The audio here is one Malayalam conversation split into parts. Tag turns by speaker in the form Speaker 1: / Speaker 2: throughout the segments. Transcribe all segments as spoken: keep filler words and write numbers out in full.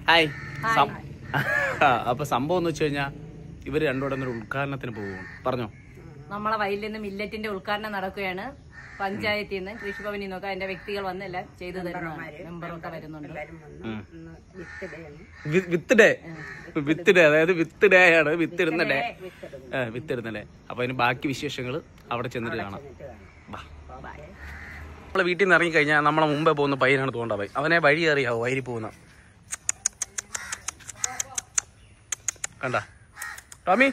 Speaker 1: ഹായ്. അപ്പൊ സംഭവം എന്ന് വെച്ച് കഴിഞ്ഞാൽ ഇവര് രണ്ടോടെ ഒരു ഉദ്ഘാടനത്തിന് പോകും. പറഞ്ഞോ.
Speaker 2: നമ്മളെ വയലിൽ നിന്ന് മില്ലറ്റിന്റെ ഉദ്ഘാടനം നടക്കുകയാണ്. പഞ്ചായത്തിൽ നിന്ന് കൃഷിഭവനിൽ നിന്നൊക്കെ അതിന്റെ വ്യക്തികൾ വന്ന് എല്ലാം ചെയ്തു തരുന്നതാണ്. മെമ്പറൊക്കെ വരുന്നുണ്ട്.
Speaker 1: വിത്ത് ഡേ വിത്ത് ഡേ അതായത് വിത്ത് ഡേ ആണ്. വിത്തിടുന്ന ഡേ വിത്തിടുന്ന ഡേ. അപ്പൊ അതിന് ബാക്കി വിശേഷങ്ങൾ അവിടെ ചെന്നിട്ട് കാണാം. നമ്മളെ വീട്ടിൽ നിന്ന് ഇറങ്ങി കഴിഞ്ഞാൽ നമ്മളെ മുമ്പേ പോകുന്ന പയ്യനാണ് തോണ്ടായി. അവനെ വഴി അറിയാവോ വയരി പോകുന്ന കണ്ട ടോമി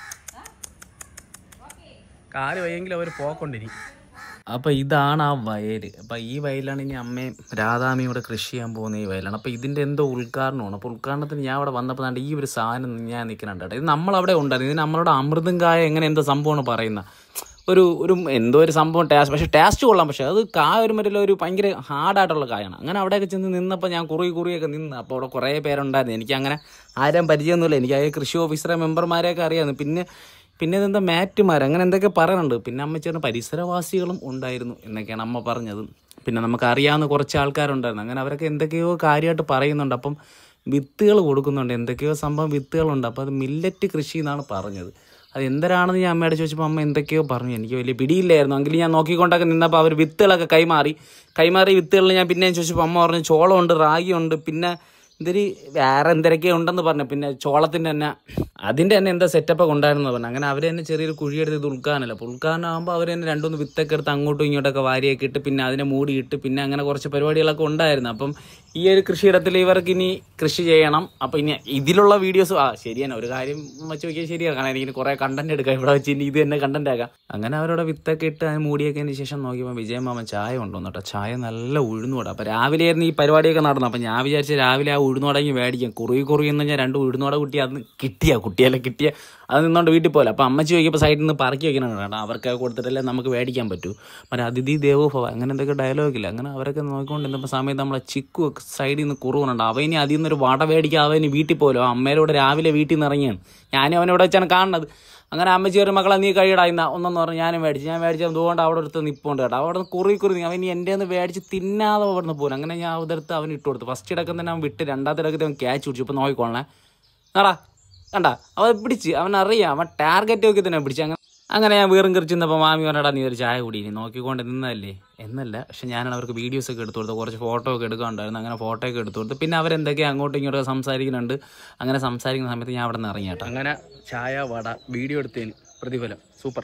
Speaker 1: കാല് വയ്യെങ്കിലും അവർ പോക്കൊണ്ടിരി. അപ്പം ഇതാണ് ആ വയൽ. അപ്പം ഈ വയലാണ് ഇനി അമ്മയും രാധാമ്മയും ഇവിടെ കൃഷി ചെയ്യാൻ പോകുന്ന ഈ വയലാണ്. അപ്പം ഇതിൻ്റെ എന്തോ ഉദ്ഘാടനമാണ്. അപ്പോൾ ഉദ്ഘാടനത്തിന് ഞാൻ അവിടെ വന്നപ്പോൾ ഈ ഒരു സാധനം ഞാൻ നിൽക്കുന്നുണ്ട് കേട്ടോ. ഇത് നമ്മളവിടെ ഉണ്ടായിരുന്നു. ഇത് നമ്മളോട് അമൃതം കായ എങ്ങനെ എന്തോ സംഭവമാണ് പറയുന്നത്. ഒരു ഒരു എന്തോ ഒരു സംഭവം ടേസ്റ്റ്, പക്ഷേ ടേസ്റ്റ് കൊള്ളാം. പക്ഷേ അത് കായ വരുമ്പോഴല്ല ഒരു ഭയങ്കര ഹാർഡായിട്ടുള്ള കായാണ്. അങ്ങനെ അവിടെയൊക്കെ ചെന്ന് നിന്നപ്പോൾ ഞാൻ കുറുകി കുറുകിയൊക്കെ നിന്ന്. അപ്പോൾ അവിടെ കുറേ പേരുണ്ടായിരുന്നു. എനിക്ക് അങ്ങനെ ആരും പരിചയമൊന്നുമില്ല. എനിക്ക് ആ കൃഷി ഓഫീസറെ മെമ്പർമാരെയൊക്കെ അറിയാമായിരുന്നു. പിന്നെ പിന്നെ ഇതെന്താ മാറ്റുമാർ അങ്ങനെ എന്തൊക്കെ പറയുന്നുണ്ട്. പിന്നെ അമ്മ ചേർന്ന് പരിസരവാസികളും ഉണ്ടായിരുന്നു എന്നൊക്കെയാണ് അമ്മ പറഞ്ഞത്. പിന്നെ നമുക്ക് അറിയാവുന്ന കുറച്ച് ആൾക്കാരുണ്ടായിരുന്നു. അങ്ങനെ അവരൊക്കെ എന്തൊക്കെയോ കാര്യമായിട്ട് പറയുന്നുണ്ട്. അപ്പം വിത്തുകൾ കൊടുക്കുന്നുണ്ട്, എന്തൊക്കെയോ സംഭവം വിത്തുകളുണ്ട്. അപ്പോൾ അത് മില്ലറ്റ് കൃഷി എന്നാണ് പറഞ്ഞത്. അത് എന്തരാണെന്ന് ഞാൻ അമ്മയോട് ചോദിച്ചപ്പോൾ അമ്മ എന്തൊക്കെയോ പറഞ്ഞു. എനിക്ക് വലിയ പിടിയില്ലായിരുന്നു. എങ്കിലും ഞാൻ നോക്കിക്കൊണ്ടൊക്കെ നിന്നപ്പോൾ അവർ വിത്തുകളൊക്കെ കൈമാറി കൈമാറി വിത്തുകളിൽ ഞാൻ പിന്നെയും ചോദിച്ചപ്പോൾ അമ്മ പറഞ്ഞു ചോളമുണ്ട്, റാഗിയുണ്ട്, പിന്നെ ഇതൊരു വേറെ എന്തൊക്കെ ഉണ്ടെന്ന് പറഞ്ഞു. പിന്നെ ചോളത്തിൻ്റെ തന്നെ അതിൻ്റെ തന്നെ എന്താ സെറ്റപ്പൊക്കെ ഉണ്ടായിരുന്നു പറഞ്ഞു. അങ്ങനെ അവർ തന്നെ ചെറിയൊരു കുഴിയെടുത്ത് ഇത് ഉൾക്കാനല്ല. അപ്പോൾ ഉൾക്കാനം ആകുമ്പോൾ അവർ തന്നെ രണ്ടുമൂന്ന് വിത്തൊക്കെ എടുത്ത് അങ്ങോട്ടും ഇങ്ങോട്ടൊക്കെ വാരിയൊക്കെ ഇട്ട് പിന്നെ അതിനെ മൂടിയിട്ട് പിന്നെ അങ്ങനെ കുറച്ച് പരിപാടികളൊക്കെ ഉണ്ടായിരുന്നു. അപ്പം ഈ ഒരു കൃഷിയിടത്തിൽ ഇവർക്ക് ഇനി കൃഷി ചെയ്യണം. അപ്പം ഇനി ഇതിലുള്ള വീഡിയോസ് ആ ശരിയാണ് ഒരു കാര്യം വെച്ച് നോക്കിയാൽ ശരിയാണ്. കാരണം എനിക്ക് കുറേ കണ്ടന്റ് എടുക്കാം ഇവിടെ വെച്ച് ഇനി ഇത് തന്നെ കണ്ടന്റ് ആക്കാം. അങ്ങനെ അവരോട് വിത്തൊക്കെ ഇട്ട് അതിന് മൂടിയൊക്കെ ശേഷം നോക്കിയപ്പോൾ വിജയമാമൻ ചായ കൊണ്ടുവന്നു കേട്ടോ. ചായ നല്ല ഉഴുന്നുവട. അപ്പോൾ രാവിലെ ആയിരുന്നു ഈ പരിപാടിയൊക്കെ നടന്നു. അപ്പം ഞാൻ വിചാരിച്ച രാവിലെ ആ ഉഴുന്നുവടങ്ങി മേടിക്കാം. കുറുകി കുറുകി എന്ന് ഞാൻ രണ്ട് ഉഴുന്നുവട കുട്ടി അന്ന് കിട്ടിയ കുട്ടിയെല്ലാം കിട്ടിയ അത് നിന്നോണ്ട് വീട്ടിൽ പോലെ. അപ്പോൾ അമ്മച്ചി ചോദിക്കുമ്പോൾ സൈഡിൽ നിന്ന് പറക്കി വയ്ക്കണം കേട്ടോ. അവർക്ക് കൊടുത്തിട്ടല്ലേ നമുക്ക് മേടിക്കാൻ പറ്റൂ. മറ്റേ അതിഥി ദേവോഭവ അങ്ങനെ എന്തൊക്കെ ഡയലോഗില്ല. അങ്ങനെ അവരൊക്കെ നോക്കിക്കൊണ്ടിരുന്നപ്പോൾ സമയത്ത് നമ്മളെ ചിക്കു സൈഡിൽ നിന്ന് കുറുവുന്നുണ്ട്. അവന് അതിൽ നിന്നൊരു വട മേടിക്കാൻ അവന് വീട്ടിൽ പോലും അമ്മേരോട് രാവിലെ വീട്ടിൽ നിന്ന് ഇറങ്ങിയാണ്. ഞാനും അവനോട് വെച്ചാണ് കാണുന്നത്. അങ്ങനെ അമ്മച്ചി ഒരു മക്കളെ നീ കഴിയടായിന്ന ഒന്നെന്ന് പറഞ്ഞ് ഞാനും മേടിച്ചു. ഞാൻ മേടിച്ച അതുകൊണ്ട് അവിടെ അടുത്ത് നിൽപ്പുണ്ട് കേട്ടോ. അവിടെ നിന്ന് കുറി കുറി അവൻ എൻ്റെ നിന്ന് മേടിച്ച് തിന്നാതെ അവിടെ നിന്ന് പോകും. അങ്ങനെ ഞാൻ അവിടെടുത്ത് അവൻ ഇട്ട് കൊടുത്തു. ഫസ്റ്റ് ഇടക്കം തന്നെ അവൻ വിട്ട് രണ്ടാമത്തെ ഇടക്കത്തിൽ അവൻ ക്യാച്ച് പിടിച്ചു. ഇപ്പോൾ നോക്കിക്കോളണേ ആടാ കണ്ട അവൻ പിടിച്ച് അവനറിയാം അവൻ ടാർഗറ്റ് നോക്കി തന്നെ പിടിച്ച്. അങ്ങനെ അങ്ങനെ ഞാൻ വീറും കറിച്ച് നിന്നപ്പോൾ മാമി പറഞ്ഞാടാ നീ ഒരു ചായ കുടി ഇനി നോക്കിക്കൊണ്ട് നിന്നല്ലേ എന്നല്ല. പക്ഷെ ഞാനാണ് അവർക്ക് വീഡിയോസൊക്കെ എടുത്തു കൊടുത്തു. കുറച്ച് ഫോട്ടോ ഒക്കെ എടുക്കാനുണ്ടായിരുന്നു. അങ്ങനെ ഫോട്ടോ ഒക്കെ എടുത്തു കൊടുത്തു. പിന്നെ അവരെന്തൊക്കെയാണ് അങ്ങോട്ടും ഇങ്ങോട്ടും സംസാരിക്കുന്നുണ്ട്. അങ്ങനെ സംസാരിക്കുന്ന സമയത്ത് ഞാൻ അവിടെ നിന്ന് ഇറങ്ങി കേട്ടോ. അങ്ങനെ ചായ വട വീഡിയോ എടുത്തതിന് പ്രതിഫലം സൂപ്പർ.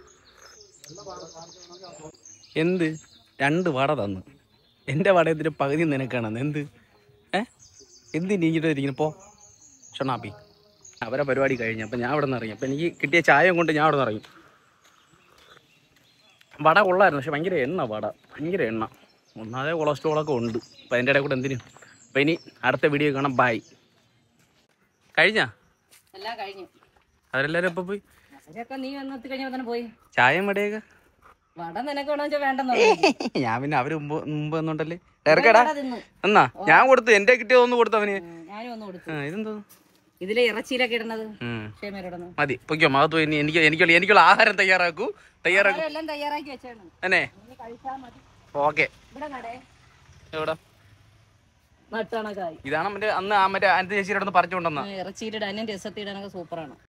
Speaker 1: എന്ത് രണ്ട് വട തന്നു. എൻ്റെ വടയത്തിൻ്റെ പകുതി നിനക്കാണെന്ന് എന്ത് ഏ എന്ത് നീങ്ങിട്ട് ഇരിക്കുന്നു പോ ഷണാപ്പി. അവരെ പരിപാടി കഴിഞ്ഞു. അപ്പം ഞാൻ അവിടെ നിന്ന് ഇറങ്ങി. അപ്പം എനിക്ക് കിട്ടിയ ചായയും കൊണ്ട് ഞാൻ അവിടെ നിന്ന് ഇറങ്ങി. വട കൊള്ളായിരുന്നു. പക്ഷെ ഭയങ്കര എണ്ണ വട ഭയങ്കര എണ്ണ. ഒന്നാമതേ കൊളസ്ട്രോളൊക്കെ ഉണ്ട്. അപ്പം അതിൻ്റെ ഇടയിൽ കൂടെ എന്തിനും. അപ്പം ഇനി അടുത്ത വീഡിയോ കാണാം. ബൈ. കഴിഞ്ഞാ
Speaker 2: എല്ലാം കഴിഞ്ഞു.
Speaker 1: അവരെല്ലാവരും എപ്പോൾ പോയി?
Speaker 2: നീ വന്നെത്തി കഴിഞ്ഞപ്പോൾ തന്നെ പോയി.
Speaker 1: ചായയും വടയൊക്കെ
Speaker 2: വട നിനക്ക് വേണമെന്ന് വെച്ചാൽ വേണ്ടെന്ന്
Speaker 1: ഞാൻ പിന്നെ അവര് മുമ്പ് മുമ്പ് വന്നോണ്ടല്ലേ ഇറക്കടാ എന്നാ ഞാൻ കൊടുത്തു. എന്റെ കിട്ടിയതൊന്ന് കൊടുത്തു അവന്.
Speaker 2: ഞാനും ഒന്ന് കൊടുത്തു.
Speaker 1: ഇതെന്തോ
Speaker 2: ഇതിലെ ഇറച്ചിയിലൊക്കെ ഇടുന്നത്
Speaker 1: മതി പൊയ്ക്കോ. മകത്തു എനിക്ക് എനിക്കുള്ള എനിക്കുള്ള ആഹാരം തയ്യാറാക്കൂ. തയ്യാറാക്കൂ
Speaker 2: എല്ലാം തയ്യാറാക്കി വെച്ചാണ്
Speaker 1: അല്ലേ? ഓക്കെ. എവിടെ
Speaker 2: നട്ടണക്കായി
Speaker 1: ഇതാണ് മറ്റേ അന്ന് ആ മറ്റേ അനന്ത ചേച്ചിയുടെ അടുത്ത് പറിച്ചുകൊണ്ടെന്നാ
Speaker 2: ഇറച്ചിയിലിടാനും രസത്തിടാനൊക്കെ സൂപ്പറാണ്.